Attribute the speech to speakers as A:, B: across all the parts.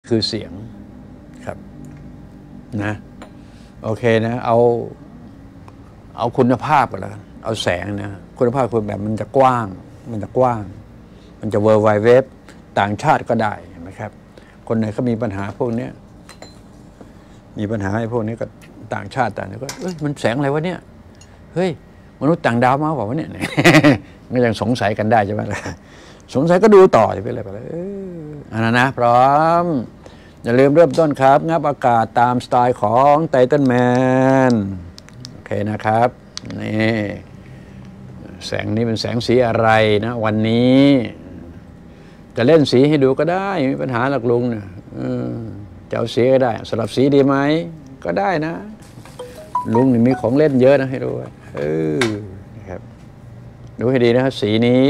A: คือเสียงครับนะโอเคนะเอาคุณภาพกันแล้วเอาแสงนะคุณภาพคือแบบมันจะกว้างมันจะเวอร์ไวเว็บต่างชาติก็ได้เห็นไหมครับคนไหนเขามีปัญหาพวกนี้มีปัญหาไอ้พวกนี้ก็ต่างชาติต่างก็เอ้ยมันแสงอะไรวะเนี่ยเฮ้ยมนุษย์ต่างดาวมาบอกว่าเนี่ยก็ยังสงสัยกันได้ใช่ไหมล่ะสงสัยก็ดูต่อไปเลยอันนั้นนะพร้อมอย่าลืมเริ่มต้นครับงับอากาศตามสไตล์ของไททันแมนโอเคนะครับนี่แสงนี้เป็นแสงสีอะไรนะวันนี้จะเล่นสีให้ดูก็ได้ไม่มีปัญหาหรอกลุงเนี่ยจะเอาสีก็ได้สลับสีดีไหมก็ได้นะลุงนี่มีของเล่นเยอะนะให้ดูนะครับดูให้ดีนะครับสีนี้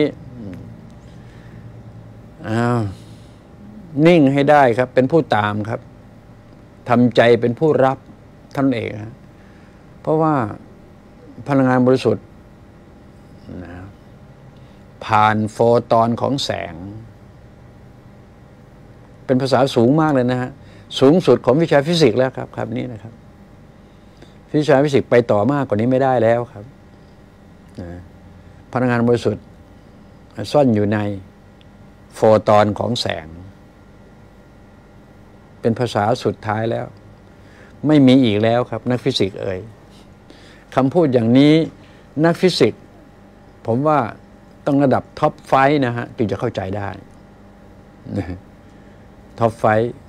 A: นิ่งให้ได้ครับเป็นผู้ตามครับทำใจเป็นผู้รับท่านเองนะเพราะว่าพลังงานบริสุทธิ์นะผ่านโฟตอนของแสงเป็นภาษาสูงมากเลยนะฮะสูงสุดของวิชาฟิสิกส์แล้วครับนี่นะครับวิชาฟิสิกส์ไปต่อมากกว่านี้ไม่ได้แล้วครับพลังงานบริสุทธิ์ซ่อนอยู่ในโฟตอนของแสงเป็นภาษาสุดท้ายแล้วไม่มีอีกแล้วครับนักฟิสิกส์คำพูดอย่างนี้นักฟิสิกส์ผมว่าต้องระดับท็อปไฟนะฮะจึงจะเข้าใจได้ท็อปไฟ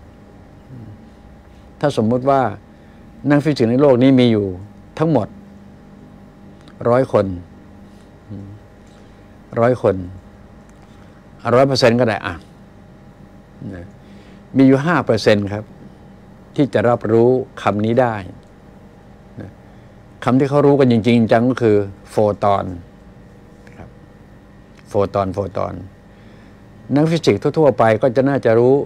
A: ถ้าสมมติว่านักฟิสิกส์ในโลกนี้มีอยู่ทั้งหมด100 คน100%ก็ได้มีอยู่5%ครับที่จะรับรู้คำนี้ได้คำที่เขารู้กันจริงๆจังก็คือโฟตอนครับโฟตอนนักฟิสิกส์ทั่วๆไปก็จะน่าจะรู้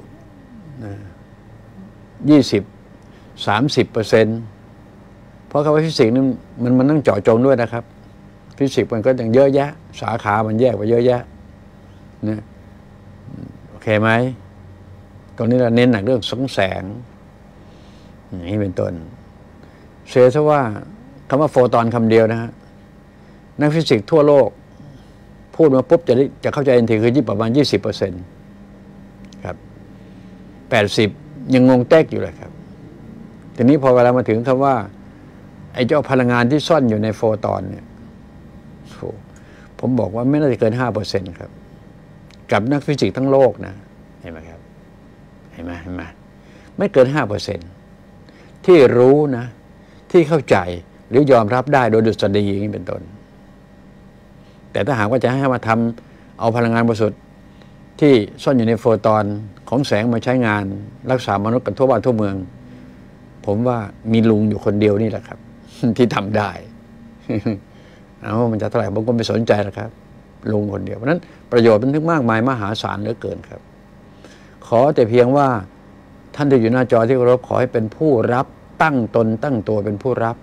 A: 20-30%เพราะคำว่าฟิสิกส์นี่มันต้องเจาะจงด้วยนะครับฟิสิกส์มันก็ยังเยอะแยะสาขามันแยกไปเยอะแยะนะโอเคไหมตรงนี้เราเน้นหนักเรื่องแสงนี่เป็นต้นเชื่อซะว่าคำว่าโฟตอนคำเดียวนะฮะนักฟิสิกส์ทั่วโลกพูดมาปุ๊บจะเข้าใจทันทีคือประมาณ 20%ครับ80ยังงงแตกอยู่เลยครับทีนี้พอเวลามาถึงคำว่าไอ้เจ้าพลังงานที่ซ่อนอยู่ในโฟตอนเนี่ยผมบอกว่าไม่น่าจะเกิน 5% ครับกับนักฟิสิกส์ทั้งโลกนะเห็นไหมครับเห็นไหมไม่เกิน 5% ที่รู้นะที่เข้าใจหรือยอมรับได้โดยดุษฎีอย่างนี้เป็นต้นแต่ถ้าหากว่าจะให้มาทำเอาพลังงานบริสุทธิ์ที่ซ่อนอยู่ในโฟตอนของแสงมาใช้งานรักษามนุษย์กันทั่วบ้านทั่วเมืองผมว่ามีลุงอยู่คนเดียวนี่แหละครับที่ทำได้มันจะเท่าไหร่ผมก็ไม่สนใจแล้วครับลุงคนเดียวเพราะนั้นประโยชน์มันถึงมากมายมหาศาลเหลือเกินครับขอแต่เพียงว่าท่านที่อยู่หน้าจอที่เคารพขอให้เป็นผู้รับตั้งตนตั้งตัวเป็นผู้รับ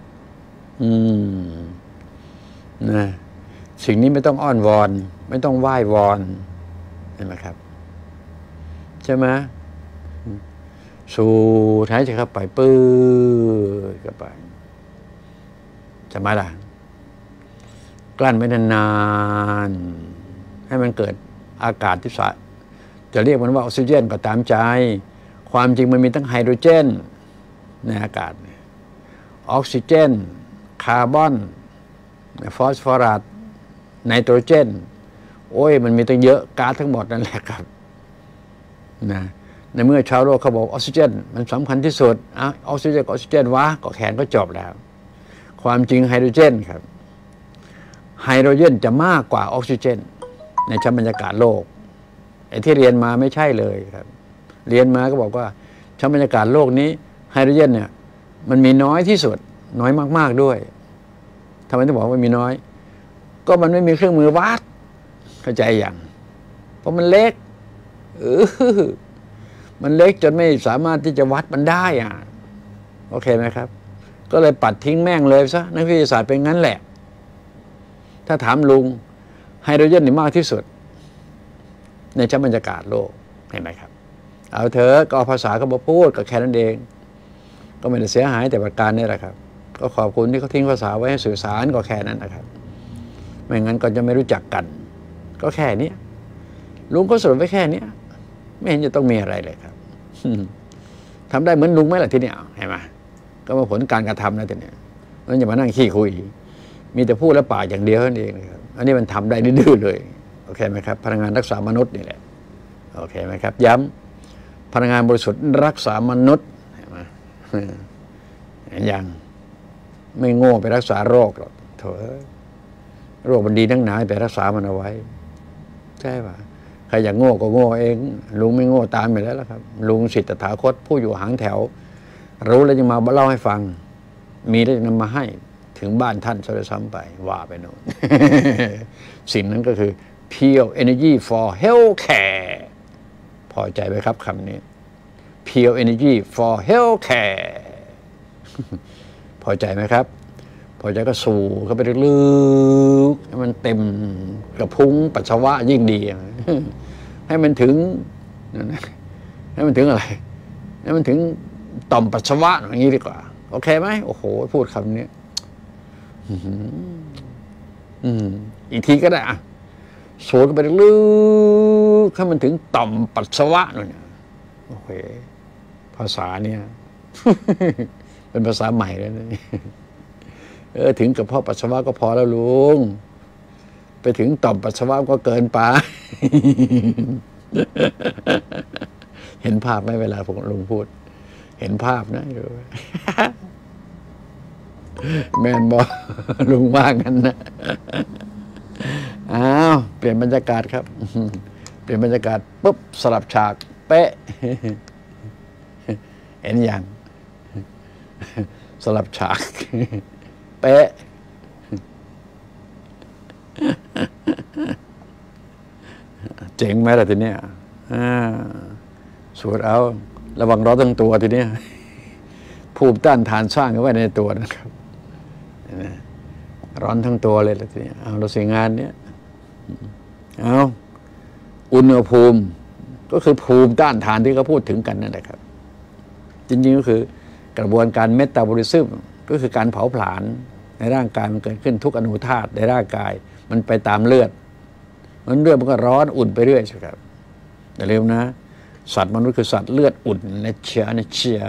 A: นะสิ่งนี้ไม่ต้องอ้อนวอนไม่ต้องไหว้วอนเห็นไหมครับใช่ไหมสูดหายใจเข้าไปปื้อเข้าไปจะมาล่ะกลั้นไม่นานๆให้มันเกิดอากาศที่จะเรียกมันว่าออกซิเจนก็ตามใจความจริงมันมีทั้งไฮโดรเจนในอากาศออกซิเจนคาร์บอนฟอสฟอรัสไนโตรเจนโอ้ยมันมีตั้งเยอะก๊าซทั้งหมดนั่นแหละครับนะในเมื่อชาวโลกเขาบอกออกซิเจนมันสำคัญที่สุดออกซิเจนวะก็แขนก็จบแล้วความจริงไฮโดรเจนครับไฮโดรเจนจะมากกว่าออกซิเจนในชั้นบรรยากาศโลกไอ้ที่เรียนมาไม่ใช่เลยครับเรียนมาก็บอกว่าชั้นบรรยากาศโลกนี้ไฮโดรเจนเนี่ยมันมีน้อยที่สุดน้อยมากๆด้วยทำไมต้องบอกว่ามีน้อยก็มันไม่มีเครื่องมือวัดเข้าใจอย่างเพราะมันเล็กมันเล็กจนไม่สามารถที่จะวัดมันได้โอเคไหมครับก็เลยปัดทิ้งแม่งเลยซะนักวิทยาศาสตร์เป็นงั้นแหละถ้าถามลุงไฮโดรเจนนี่มากที่สุดในชั้นบรรยากาศโลกเห็นไหมครับเอาเถอะก็เอาภาษาเขามาพูดก็แค่นั้นเองก็ไม่ได้เสียหายแต่ประการนี่แหละครับก็ขอบคุณที่เขาทิ้งภาษาไว้ให้สื่อสารก็แค่นั้นนะครับไม่งั้นก็จะไม่รู้จักกันก็แค่นี้ลุงก็สรุปไว้แค่นี้ไม่เห็นจะต้องมีอะไรเลยครับทำได้เหมือนลุงไหมล่ะทีเนี้ยเห็นไหมก็มาผลการกระทำนะทีเนี้ยมันอย่ามานั่งขี้คุยมีแต่พูดและปากอย่างเดียวนั่นเองนะครับอันนี้มันทำได้ดื้อเลยโอเคไหมครับพนักงานรักษามนุษย์นี่แหละโอเคไหมครับย้ำพนักงานบริสุทธิ์รักษามนุษย์เห็นไหมอย่างไม่โง่ไปรักษาโรคหรอกโถโรคมันดีทั้งหนาไปรักษามันเอาไว้ใช่ป่ะใครอยากโง่ก็โง่เองลุงไม่โง่ตามไปแล้วครับลุงศิษย์ตถาคตผู้อยู่หางแถวรู้แล้วยังมาเล่าให้ฟังมีแล้วจะนำมาให้ถึงบ้านท่านซะด้วยซ้ำไปว่าไปโน่น สิ่งนั้นก็คือ Pure Energy for Healthcare พอใจไหมครับคำนี้ Pure Energy for Healthcare พอใจไหมครับพอใจก็สูบเข้าไปลึกๆให้มันเต็มกระพุ้งปัสสาวะยิ่งดีให้มันถึงให้มันถึงอะไรให้มันถึงต่อมปัสสาวะอย่างนี้ดีกว่าโอเคไหมโอ้โหพูดคำนี้อีกทีก็ได้อะสูดเข้าไปลึกให้มันถึงต่อมปัสสาวะเนี่ยโอเคภาษาเนี่ย เป็นภาษาใหม่แล้วนี่ถึงกระเพาะปัสสาวะก็พอแล้วลุงไปถึงต่อมปัสสาวะก็เกินไป เห็นภาพไหมเวลาผมลุงพูดเห็นภาพนะ แม่นบอกลุงว่างั้นนะอ้าวเปลี่ยนบรรยากาศครับเปลี่ยนบรรยากาศปุ๊บสลับฉากเป๊ะเห็นอย่างสลับฉากเป๊ะเจ๋งไหมล่ะทีเนี้ยสูดเอาระวังร้อนทั้งตัวทีเนี้ยภูมิต้านทานสร้างไว้ในตัวนะครับร้อนทั้งตัวเลยละทีนี้เอาเราสิงานเนี้ยเอาอุณหภูมิก็คือภูมิต้านทานที่เขาพูดถึงกันนั่นแหละครับจริงๆก็คือกระบวนการเมตาบอลิซึมก็คือการเผาผลาญในร่างกายมันเกิดขึ้นทุกอนุธาตุในร่างกายมันไปตามเลือดมันเลือดมันก็ร้อนอุ่นไปเรื่อยใช่ครับอย่าลืมนะสัตว์มนุษย์คือสัตว์เลือดอุ่นนะเชียนะเชีย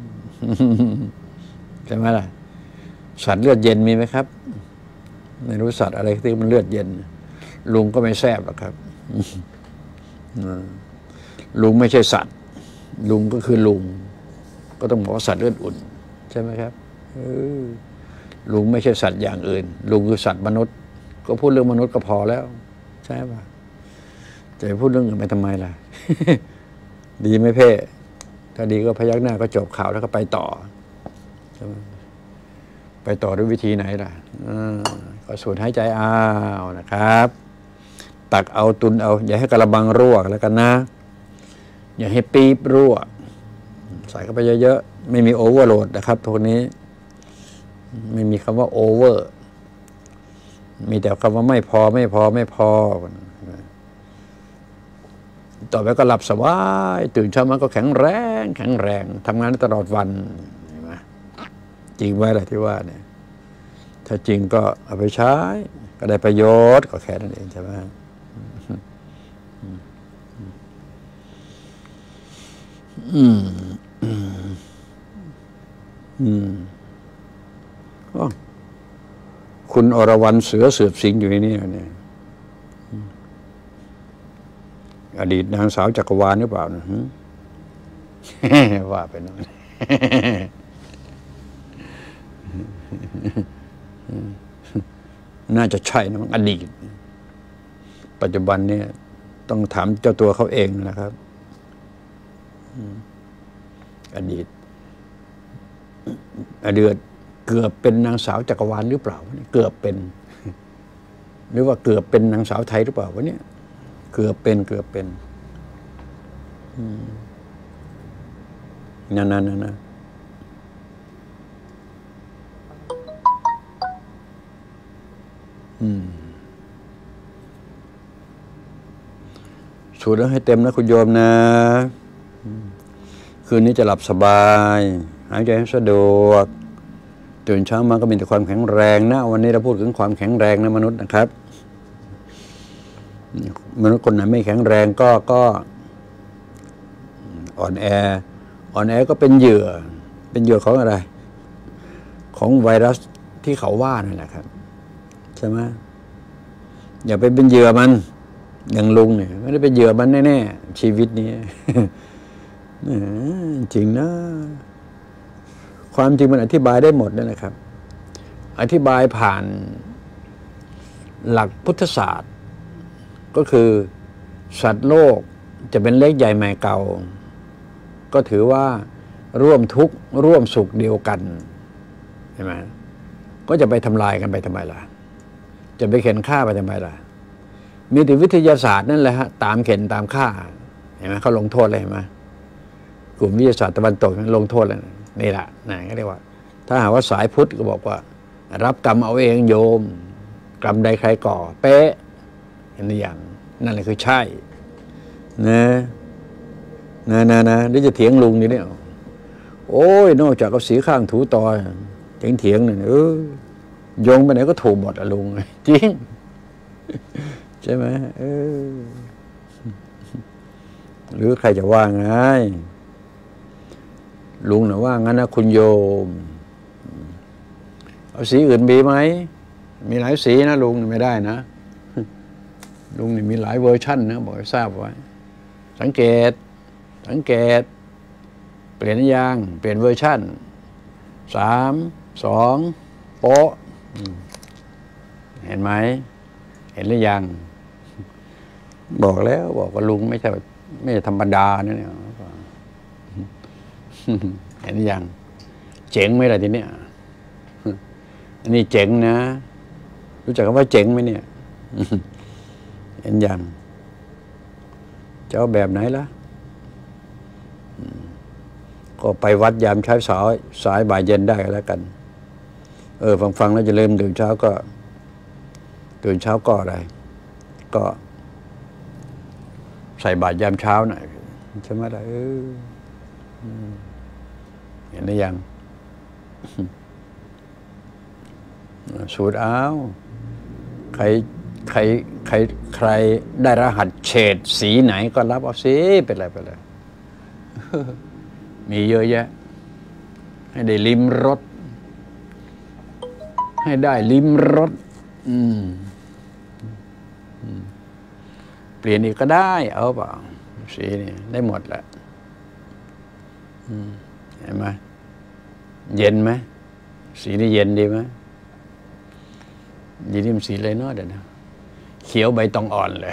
A: ใช่ไหมล่ะสัตว์เลือดเย็นมีไหมครับไม่รู้สัตว์อะไรที่มันเลือดเย็นลุงก็ไม่แซ่บหรอกครับลุงไม่ใช่สัตว์ลุงก็คือลุงก็ต้องบอกว่าสัตว์เลือดอุ่นใช่ไหมครับลุงไม่ใช่สัตว์อย่างอื่นลุงคือสัตว์มนุษย์ก็พูดเรื่องมนุษย์ก็พอแล้วใช่ป่ะจะพูดเรื่องอื่นไปทำไมล่ะ ดีไหมเพ่ถ้าดีก็พยักหน้าก็จบข่าวแล้วก็ไปต่อใช่ไหมไปต่อด้วยวิธีไหนล่ะก็สูดหายใจเอานะครับตักเอาตุนเอาอย่าให้กระบังรั่วแล้วกันนะอย่าให้ปี๊บรั่วใส่เข้าไปเยอะๆไม่มีโอเวอร์โหลดนะครับพวกนี้ไม่มีคำว่าโอเวอร์มีแต่คำว่าไม่พอไม่พอไม่พอต่อไปก็หลับสบายตื่นเช้ามาก็แข็งแรงแข็งแรงทำงานได้ตลอดวันจริงไว้แหละที่ว่าเนี่ยถ้าจริงก็เอาไปใช้ก็ได้ประโยชน์ก็แค่นั้นเองใช่ไหมคุณอรวรรณเสือเสือบสิงอยู่ในนี้เนี่ยอดีตนางสาวจักรวาลหรือเปล่านะว่าไปนั่นน่าจะใช่นะมันอดีตปัจจุบันเนี่ยต้องถามเจ้าตัวเขาเองนะครับอดีตเกือบเป็นนางสาวจักรวาลหรือเปล่าเกือบเป็นหรือว่าเกือบเป็นนางสาวไทยหรือเปล่าวะเนี่ยเกือบเป็นนั่นนะสูดแล้วให้เต็มนะคุณโยมนะคืนนี้จะหลับสบายหายใจให้สะดวกตื่นเช้ามาก็มีแต่ความแข็งแรงนะวันนี้เราพูดถึงความแข็งแรงนะมนุษย์นะครับมนุษย์คนไหนไม่แข็งแรงก็อ่อนแอก็เป็นเหยื่อของอะไรของไวรัสที่เขาว่านั่นแหละครับใช่ไหมอย่าไปเป็นเหยื่อมันอย่างลุงเนี่ยไม่ได้เป็นเหยื่อมันแน่ๆชีวิตนี้ จริงนะความจริงมันอธิบายได้หมดนั่นแหละครับอธิบายผ่านหลักพุทธศาสตร์ก็คือสัตว์โลกจะเป็นเล็กใหญ่ใหม่เก่าก็ถือว่าร่วมทุกข์ร่วมสุขเดียวกันใช่ไหมก็จะไปทำลายกันไปทำไมล่ะจะไปเข็นฆ่าไปทำไมล่ะมีแต่วิทยาศาสตร์นั่นแหละฮะตามเข็นตามฆ่าเห็นไหมเขาลงโทษเลยเห็นไหมกลุ่มวิทยาศาสตร์ตะวันตกลงโทษเลยนี่แหละนะก็เรียกว่าถ้าหากว่าสายพุทธก็บอกว่ารับกรรมเอาเองโยมกรรมใดใครก่อเป๊ะอย่างนั่นแหละคือใช่นะนี่จะเถียงลุงนี่เนี่ยโอ้ยนอกจากเอาสีข้างถูต่อเถียงเนี่ยโยงไปไหนก็ถูกหมดอะลุงจริงใช่ไหมหรือใครจะว่าไงลุงน่ะว่างั้นนะคุณโยมเอาสีอื่นมีไหมมีหลายสีนะลุงไม่ได้นะลุงนี่มีหลายเวอร์ชั่นนะบอกให้ทราบไว้สังเกตเปลี่ยนยางเปลี่ยนเวอร์ชั่น3 2โป๊ะเห็นไหมเห็นหรือยังบอกว่าลุงไม่ใช่ธรรมดานะเนี่ยเห็นหรือยังเจ๋งไหมล่ะทีเนี้ยอันนี้เจ๋งนะรู้จักคำว่าเจ๋งไหมเนี่ยเห็นยังจะเอาแบบไหนล่ะก็ไปวัดยามเช้าสายบ่ายเย็นได้แล้วกันฟังแล้วจะเริ่มตื่นเช้าก็อะไรก็ใส่บาตรยามเช้าหน่อยใช่ไหมล่ะเห็นหรือยังสูตรเอาใครได้รหัสเฉดสีไหนก็รับเอาสิเป็นไรมีเยอะแยะให้ได้ลิ้มรสให้ได้ลิ้มรสเปลี่ยนอีกก็ได้เอาเปล่าสีนี่ได้หมดแหละเห็นไหมเย็นไหมสีนี่เย็นดีไหมยีนี่มันสีอะไรเนาะเดี๋ยวนะเขียวใบตองอ่อนเลย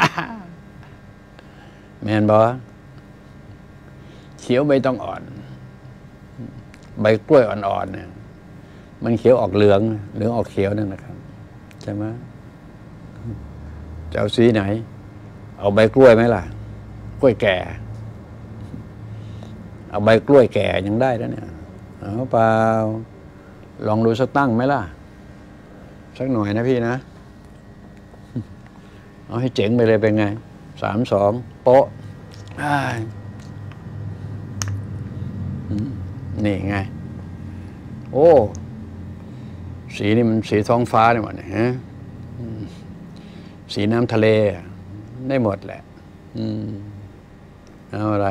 A: แมนบอเขียวใบตองอ่อนใบกล้วยอ่อนๆเนี่ยมันเขียวออกเหลืองออกเขียวนั่นนะครับใช่ไหมจะเอาสีไหนเอาใบกล้วยไหมล่ะกล้วยแก่เอาใบกล้วยแก่ยังได้แล้วเนี่ยเอาเปล่าลองดูสักตั้งไหมล่ะสักหน่อยนะพี่นะเอาให้เจ๋งไปเลยเป็นไง3 2โป๊ะนี่ไงโอ้สีนี่มันสีท้องฟ้าเนี่ยหมดฮะสีน้ำทะเลได้หมดแหละเอาอะไร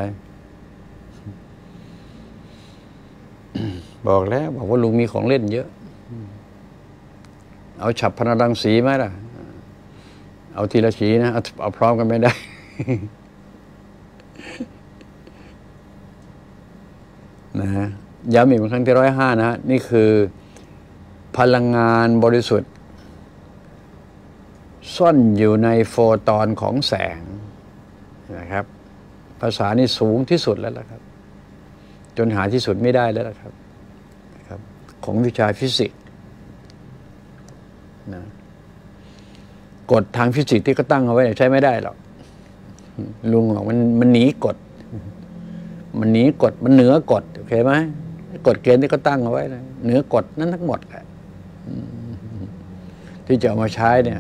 A: บอกว่าลุงมีของเล่นเยอะเอาฉับพรรณรังสีไหมล่ะเอาทีละสีนะเอาพร้อมกันไม่ได้ นะฮะย้ำอีกครั้งที่105นะนี่คือพลังงานบริสุทธิ์ซ่อนอยู่ในโฟตอนของแสงนะครับภาษานี่สูงที่สุดแล้วล่ะครับจนหาที่สุดไม่ได้แล้วล่ะครับของวิชาฟิสิกส์นะกฎทางฟิสิกส์ที่เขาตั้งเอาไว้ใช้ไม่ได้หรอกลุงบอกมันหนีกฎมันเหนือกฎโอเคไหมกฎเกณฑ์ที่เขาตั้งเอาไว้นะเหนือกฎนั้นทั้งหมดแหละที่จะเอามาใช้เนี่ย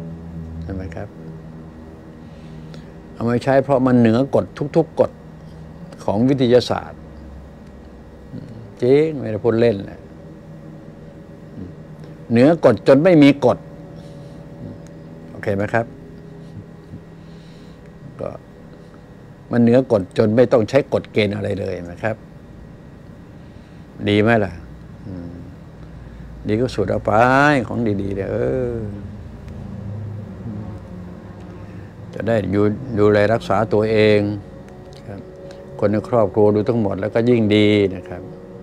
A: ใช่ไหมครับเอามาใช้เพราะมันเหนือกฎทุกๆกฎของวิทยาศาสตร์จริงไม่ได้พูดเล่นเลยเหนือกฎจนไม่มีกฎโอเคไหมครับก็มันเหนือกฎจนไม่ต้องใช้กฎเกณฑ์อะไรเลยนะครับดีไหมล่ะดีก็สุดเอาไปของดีๆเลยจะได้ดูแลรักษาตัวเองครับคนในครอบครัวดูทั้งหมดแล้วก็ยิ่งดีนะครับ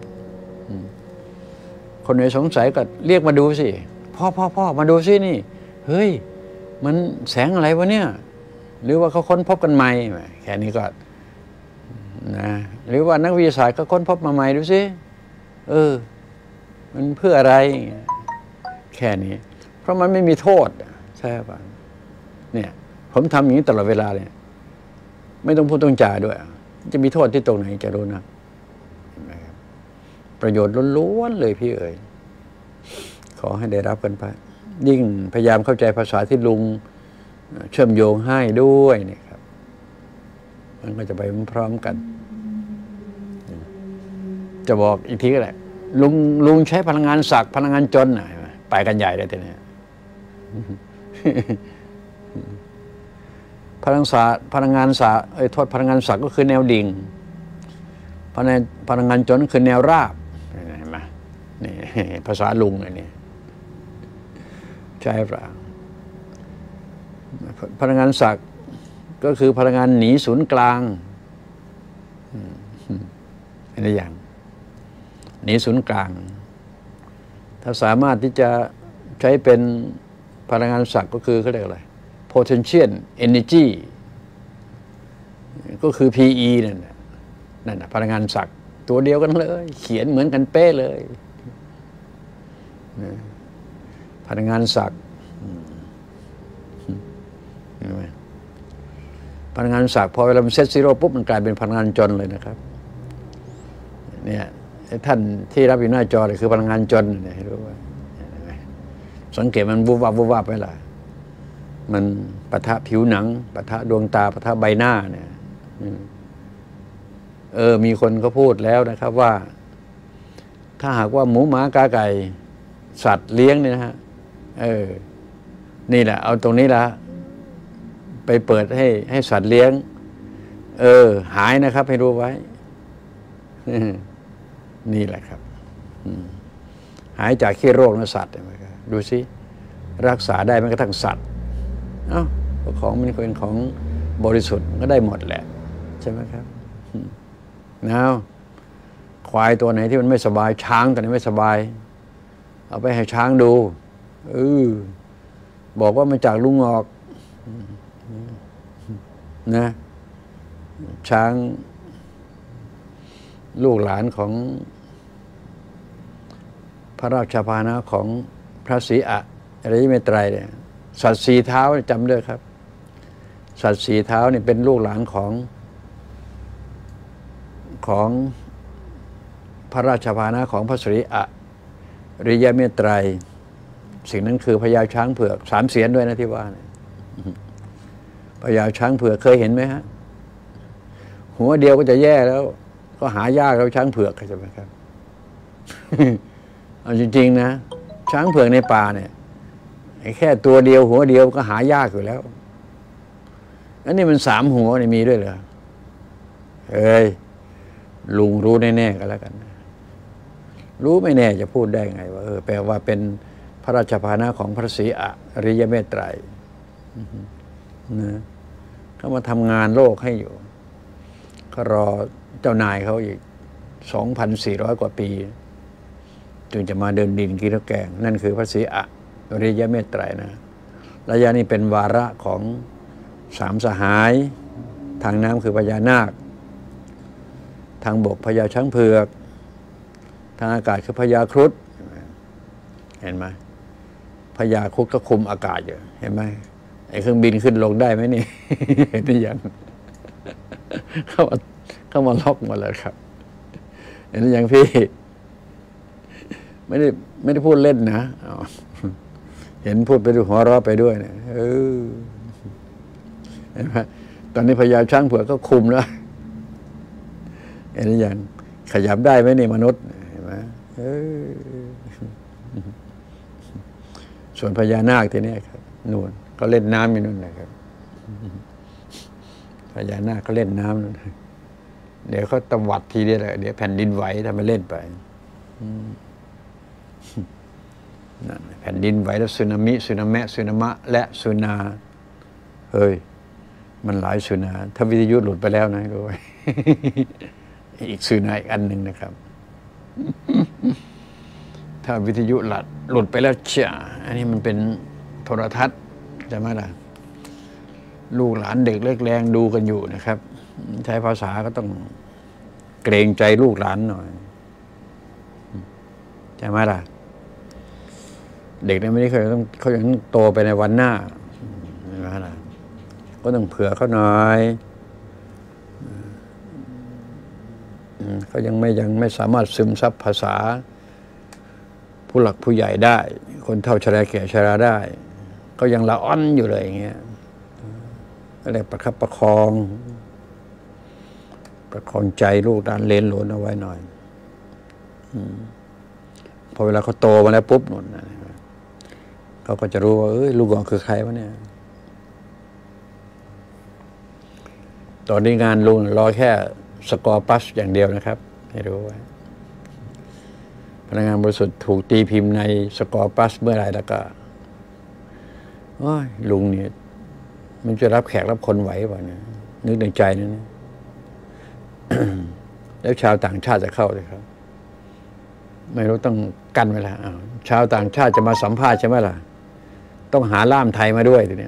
A: คนไหนสงสัยก็เรียกมาดูสิพ่อมาดูสินี่เฮ้ยมันแสงอะไรวะเนี่ยหรือว่าเขาค้นพบกันใหม่แค่นี้ก็นะหรือว่านักวิทยาศาสตร์ก็ค้นพบมาใหม่ดูสิมันเพื่ออะไรแค่นี้เพราะมันไม่มีโทษใช่ป่ะเนี่ยผมทำอย่างนี้ตลอดเวลาเลยไม่ต้องพูดต้องจ่าด้วยจะมีโทษที่ตรงไหนจะรู้นะประโยชน์ล้วนๆเลยพี่เอ๋ยขอให้ได้รับกันไปยิ่งพยายามเข้าใจภาษาที่ลุงเชื่อมโยงให้ด้วยเนี่ยครับมันก็จะไปพร้อมกันจะบอกอีกทีก็ได้ลุงใช้พลังงานศักดิ์พลังงานจนไปกันใหญ่เลยทีนี้พลังงานโทษพลังงานศักดิ์ก็คือแนวดิ่งพลังงานจนคือแนวราบเห็นไหมนี่ภาษาลุงนี่ใช่เปล่าพลังงานศักดิ์ก็คือพลังงานหนีศูนย์กลางอันนี้อย่างหนีศูนย์กลางถ้าสามารถที่จะใช้เป็นพลังงานศักดิ์ก็คือเขาเรียกอะไร potential energy ก็คือ PE นั่นน่ะพลังงานศักดิ์ตัวเดียวกันเลยเขียนเหมือนกันเป๊ะเลยพลังงานศักดิ์พลังงานศักดิ์พอเวลามันเซตซีโร่ปุ๊บมันกลายเป็นพลังงานจนเลยนะครับเนี่ยท่านที่รับอยู่หน้าจอเลยคือพลังงานจนเนี่ยให้รู้ว่าสังเกตมันวูบวับไปละมันปะทะผิวหนังปะทะดวงตาปะทะใบหน้าเนี่ยมีคนเขาพูดแล้วนะครับว่าถ้าหากว่าหมูหมากาไก่สัตว์เลี้ยงเนี่ยนะฮะนี่แหละเอาตรงนี้ละไปเปิดให้สัตว์เลี้ยงหายนะครับให้รู้ไว้นี่แหละครับหายจากขี้โรคในสัตว์ดูสิรักษาได้แม้กระทั่งสัตว์ของมันเป็นของบริสุทธิ์ก็ได้หมดแหละใช่ไหมครับควายตัวไหนที่มันไม่สบายช้างตัวไหนไม่สบายเอาไปให้ช้างดูบอกว่ามาจากลุงออกนะช้างลูกหลานของพระราชพานะของพระศรีอริยเมตไตรเนี่ยสัตว์สีเท้าจำด้วยครับสัตว์สีเท้าเนี่ยเป็นลูกหลานของพระราชพานะของพระศรีอริยเมตไตรสิ่งนั้นคือพญาช้างเผือก3 เสียนด้วยนะที่ว่าเนี่ยพญาช้างเผือกเคยเห็นไหมฮะหัวเดียวก็จะแย่แล้วก็หายากแล้วช้างเผือกใช่ไหมครับ เอาจริงๆนะช้างเผือกในป่าเนี่ยแค่ตัวเดียวหัวเดียวก็หายากอยู่แล้วอันนี้มัน3 หัวนี่มีด้วยเหรอลุงรู้แน่ๆกันแล้วกันรู้ไม่แน่จะพูดได้ไงว่าแปลว่าเป็นพระราชพานะของพระศรีอริยเมตไตรนะเขามาทำงานโลกให้อยู่ก็รอเจ้านายเขาอีก 2,400 กว่าปีจึงจะมาเดินดินกินแกงนั่นคือพระศรีอริยเมตไตรนะระยะนี้เป็นวาระของ3 สหายทางน้ำคือพญานาคทางบกพญาช้างเผือกทางอากาศคือพญาครุฑเห็นไหมพญาครุฑก็คุมอากาศอยู่เห็นไหมไอ้เครื่องบินขึ้นลงได้ไหมนี่ เห็นหรือยังเข้ามาล็อกหมดแล้วครับเห็นหรือยังพี่ไม่ได้พูดเล่นนะเห็นพูดไปดูหัวเราะไปด้วยเนี่ยเห็นไหมตอนนี้พญาช้างเผือกก็คุมแล้วเห็นหรือยังขยับได้ไหมนี่มนุษย์เห็นไหมส่วนพญานาคทีนี้ครับนู่นเขาเล่นน้ำอยู่นู่นนะครับพญานาคเขาเล่นน้ำนู่นเดี๋ยวเขาตวัดทีเดียวเลยเดี๋ยวแผ่นดินไหวถ้ามาเล่นไปนั่นแผ่นดินไหวแล้วสึนามิสึนามะสึนามะและสึนาเฮ้ยมันหลายสึนาถ้าวิทยุหลุดไปแล้วนะด้วยอีกสึนาอีกอันหนึ่งนะครับถ้าวิทยุหลุดไปแล้วเชี่ยอันนี้มันเป็นโทรทัศน์ใช่ไหมล่ะลูกหลานเด็กเล็กแรงดูกันอยู่นะครับใช้ภาษาก็ต้องเกรงใจลูกหลานหน่อยใช่ไหมล่ะเด็กเนี่ยไม่ได้เขายังโตไปในวันหน้าใช่ไหมล่ะก็ต้องเผื่อเขาหน่อยเขายังไม่สามารถซึมซับภาษาผู้หลักผู้ใหญ่ได้คนเฒ่าชราแก่ชราได้ก็ยังละอ่อนอยู่เลยอย่างเงี้ยก็เลยประคับประคองใจลูกหลานเลนหลนเอาไว้หน่อยพอเวลาเขาโตมาแล้วปุ๊บหนุนเขาก็จะรู้ว่าลูกหลานคือใครวะเนี่ยตอนนี้งานลุงรอแค่สกอร์ปัสอย่างเดียวนะครับให้รู้ไว้พนักงานบริษัทถูกตีพิมพ์ในสกอร์ปัสเมื่อไหร่แล้วก็ลุงเนี่ยมันจะรับแขกรับคนไหวป่ะเนี่ยนึกในใจนั่น แล้วชาวต่างชาติจะเข้าเลยครับไม่รู้ต้องกันเวลาชาวต่างชาติจะมาสัมภาษณ์ใช่ไหมล่ะต้องหาล่ามไทยมาด้วยทีนี้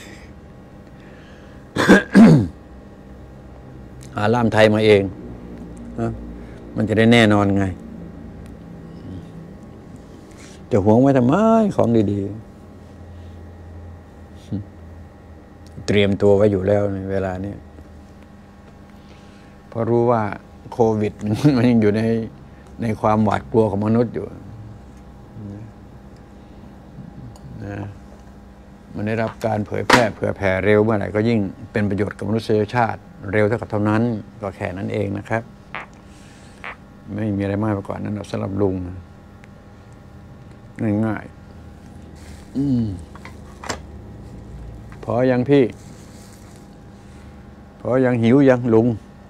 A: หาล่ามไทยมาเองมันจะได้แน่นอนไงจะหวงไว้ทำไมของดีๆเตรียมตัวไว้อยู่แล้วในเวลานี้เพราะรู้ว่าโควิดมันยังอยู่ในความหวาดกลัวของมนุษย์อยู่นะมันได้รับการเผยแพร่เผื่อแผ่เร็วเมื่อไหร่ก็ยิ่งเป็นประโยชน์กับมนุษยชาติเร็วเท่ากับเท่านั้นก็แค่นั้นเองนะครับไม่มีอะไรมากไปกว่านั้นสำหรับลุงง่ายๆพอยังพี่พอยังหิวยังลุง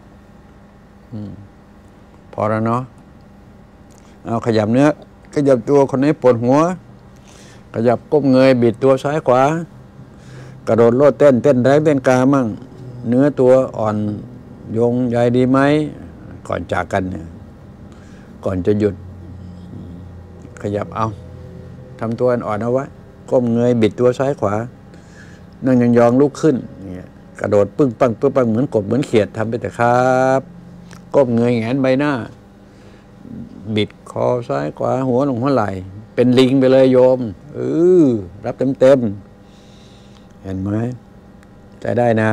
A: พอแล้วเนาะเอาขยับเนื้อขยับตัวคนไหนปวดหัวขยับก้มเงยบิดตัวซ้ายขวากระโดดโลดเต้นแรงเต้นกามั่งเนื้อตัวอ่อนโยงใยดีไหมก่อนจากกันเนี่ยก่อนจะหยุดขยับเอาทำตัวอ่อนเอาไว้ก้มเงยบิดตัวซ้ายขวานั่งยองๆลุกขึ้นเนี่ยกระโดดปึ้งปังเหมือนกบเหมือนเขียดทำไปแต่ครับก้มเงยแหงนใบหน้าบิดคอซ้ายขวาหัวลงหัวไหล่เป็นลิงไปเลยโยมรับเต็มเห็นไหมใจได้นะ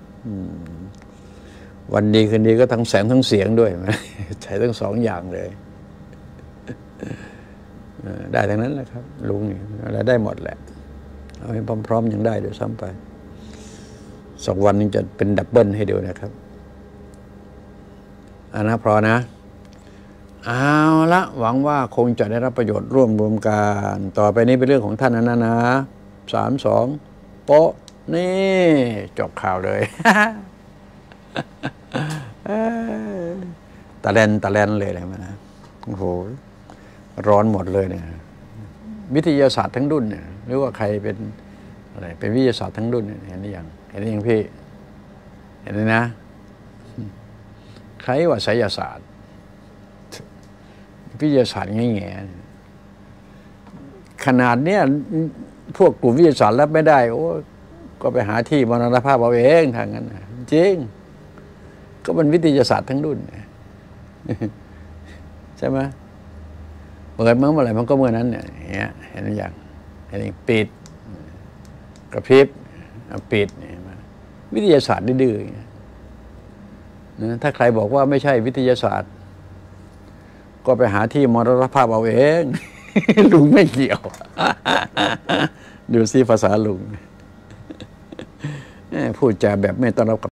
A: วันดีคืนดีก็ทั้งแสงทั้งเสียงด้วยใช้ทั้งสองอย่างเลยได้ทั้งนั้นแหละครับลุงนี่อะไรได้หมดแหละเอาให้พร้อมๆยังได้เดี๋ยวซ้ำไปสักวันนึงจะเป็นดับเบิลให้ดูนะครับนะพอนะเอาละหวังว่าคงจะได้รับประโยชน์ร่วมกันต่อไปนี้เป็นเรื่องของท่านนะ3 2โป๊ะนี่จบข่าวเลย ตะแลนเลยอะไรมานะโอ้โหร้อนหมดเลยเนี่ยวิทยาศาสตร์ทั้งรุ่นเนี่ยหรือว่าใครเป็นอะไรเป็นวิทยาศาสตร์ทั้งรุ่นเนี่ยเห็นหรือยังพี่เห็นไหมนะใครว่าไสยศาสตร์วิทยาศาสตร์แง่ๆขนาดเนี้ยพวกกลุ่มวิทยาศาสตร์รับไม่ได้โอ้ก็ไปหาที่มรณภาพเอาเองทางนั้นจริงก็เป็นวิทยาศาสตร์ทั้งรุ่นใช่ไหมเปิดเมื่อไหร่มันก็เมื่อนั้นเนี่ยเห็นหรือยังเห็นปิดกระพริบปิดวิทยาศาสตร์ดื้อๆถ้าใครบอกว่าไม่ใช่วิทยาศาสตร์ก็ไปหาที่มรณภาพเอาเอง ลุงไม่เกี่ยว ดูซิภาษาลุง พูดจาแบบไม่ต้อนรับ